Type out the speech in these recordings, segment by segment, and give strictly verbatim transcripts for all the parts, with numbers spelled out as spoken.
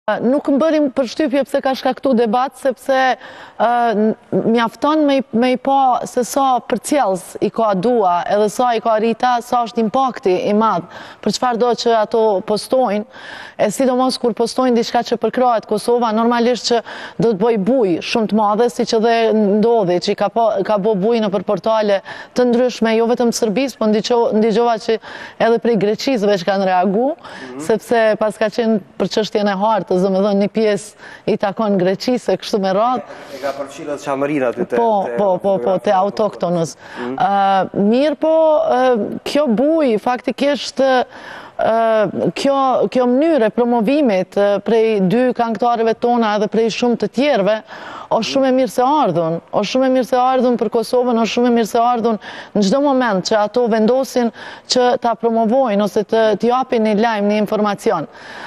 Nuk më bërim përshtypje pse ka shkaktu debat, sepse mjafton me i pa se sa përcjellës i ka Dua edhe sa i ka Rita, sa është impakti i madh për çfarë do që ato postojnë, e sidomos kur postojnë diçka që përkrahet Kosova, normalisht që do të bëj buj shumë të madhe, siç edhe ndodhi, që ka ka bë buj nëpër portale të ndryshme, jo vetëm të Serbisë, po ndigjova që edhe prej Greqisë veç kanë reagu, sepse pas ka qenë për çështjen e hartës, dhe me dhënë një pjesë i takon Greqisë, kështu me radhë. E ka përfshirë çamërinë aty te... Po, po, po, po, te autoktonës. Mirë po, kjo buj, faktikisht, kjo mënyrë e promovimit prej dy këngëtarëve tona edhe prej shumë të tjerëve, është shumë e mirë se ardhun, është shumë e mirë se ardhun për Kosovën, është shumë e mirë se ardhun në çdo moment që ato vendosin që ta promovojnë ose të japin një lajm, një informacion.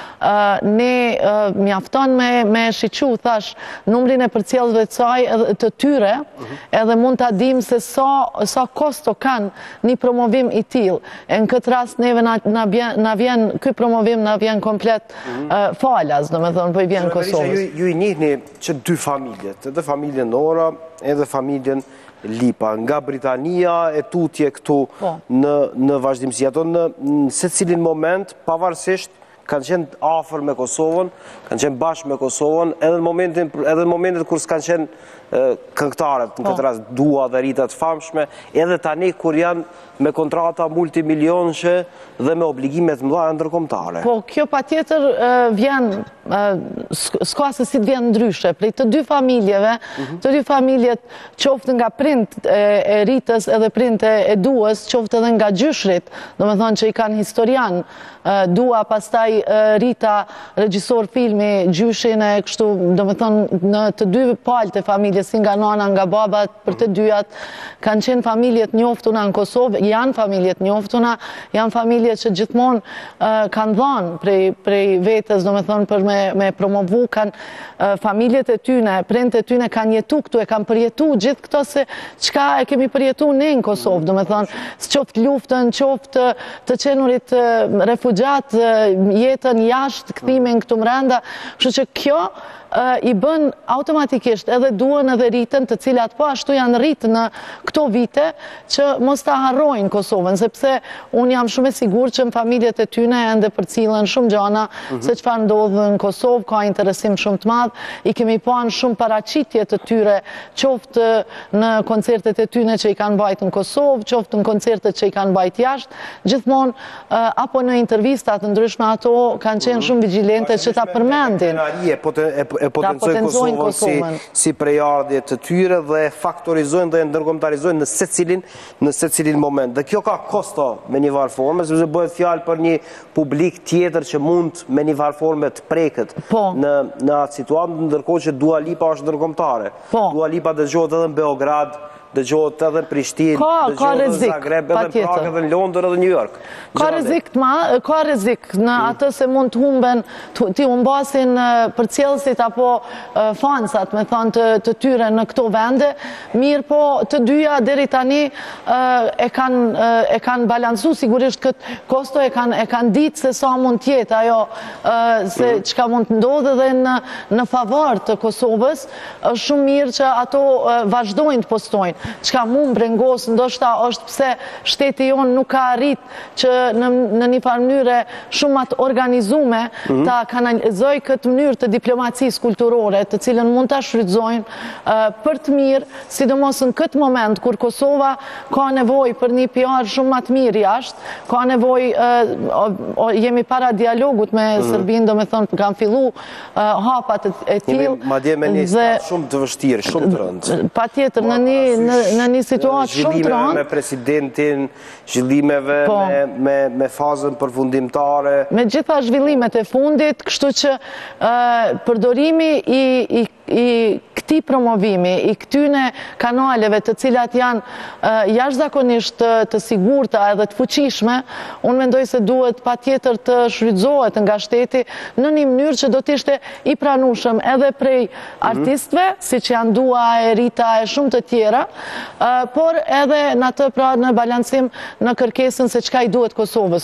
Ne mjafton me shiqu, thash, numrin e përcjellësve të saj të tyre, edhe mund ta dim se sa kosto kanë një promovim i tillë. E në këtë rast neve na vjen ky promovim na vjen komplet falas, domethënë po i vjen Kosovës. Ju i njihni që dy familjet, edhe familjen Nora, edhe familjen Lipa, nga Britania e tutje këtu në vazhdimsi. Ato në secilin moment, pavarësisht kanë qenë afër me Kosovën, kanë qenë bashkë me Kosovën, edhe në momentet kur s'kanë qenë këngëtarët, në këtë rast Dua dhe Rita të famshme, edhe tani kur janë me kontrata multimilionëshe dhe me obligimet mëdha ndërkombëtare. Po, kjo patjetër vjen, s'ka se si të vjen ndryshe, prej të dy familjeve, të dy familjet qoftë nga prind e Ritës edhe prind e Duës, qoftë edhe nga gjyshrit, do me thonë që i kanë historian, Dua, pastaj Rita, regjisor filmi, gjyshin e kështu, do me thonë në të dy palët e familjes, si nga nana, nga babat, për të dyjat, kanë qenë familjet njoftuna në Kosovë, janë familjet njoftuna, janë familjet që gjithmonë kanë dhanë prej vetës, do me thonë për me promovu, kanë familjet e tyne, prindët e tyne kanë jetu këtu, e kanë përjetu gjithë këto se qka e kemi përjetu ne në Kosovë, do me thonë, qoftë luftën, qoftë të qenurit refugjatë, jetën jashtë, kthimin këtu mrenda, kështu që kjo i bën automatikisht edhe Duan edhe Ritën, të cilat po ashtu janë rritë në këto vite, që mos ta harrojnë Kosovën, sepse unë jam shumë e sigur që në familjet e tyne ende përcillen shumë gjana, se çfarë ndodhë në Kosovë, ka interesim shumë të madh, i kemi panë shumë paraqitje të tyre, qoftë në koncertet e tyne që i kanë bajtë në Kosovë, qoftë në koncertet që i kanë bajtë jashtë, gjithmonë, apo në intervistat të ndryshme ato kanë qenë shumë vigjilente që ta përmendin. E potencojnë Kosovën si prejardhje të tyre dhe e faktorizojnë dhe e ndërkombëtarizojnë në secilin moment. Dhe kjo ka kosto me një varë forme, sepse bëhet fjalë për një publik tjetër që mund me një varë forme të preket në atë situatë, ndërkohë që Dua Lipa është ndërkombëtare. Dua Lipa dëgjohet edhe në Beograd, dëgjohet edhe në Prishtinë, dëgjohet edhe në Zagreb, edhe në Prag, edhe në Londër, edhe në New York. Ka rrezik të madh, ka rrezik në atë se mund të humben, të humbasin përcjellësit apo fansat, me thënë të tyre në këto vende, mirë po të dyja deri tani e kanë balancu sigurisht këtë kosto, e kanë ditë se sa mund tjetë ajo, se çka mund të ndodhe dhe në favor të Kosovës, është shumë mirë që ato vazhdojnë të postojnë. Çka mund brengos, ndoshta është pse shteti jonë nuk ka arrit që në një farë mënyre shumë atë organizume ta kanalizoj këtë mënyrë të diplomacisë kulturore, të cilën mund ta shfrytëzojnë për të mirë, sidomos në këtë moment kur Kosova ka nevojë për një P R shumë më të mirë jashtë, ka nevojë, jemi para dialogut me Serbinë, do me thonë kanë fillu hapat e tillë. Madje me një stat shumë të vështirë, shumë të rëndë. Patjetër në një në një situatë shumë të rëndë. Me presidentin, zhvillimeve me fazën përfundimtare. Me gjitha zhvillimet e fundit, kështu që përdorimi i këtij promovimi, i këtyne kanaleve të cilat janë jashtëzakonisht të sigurta edhe të fuqishme, unë mendoj se duhet patjetër të shfrytëzohet nga shteti në një mënyrë që do të ishte i pranueshëm edhe prej artistëve, siç janë Dua, e Rita e shumë të tjera, por edhe në atë pra në balancim në kërkesën se çka i duhet Kosovës.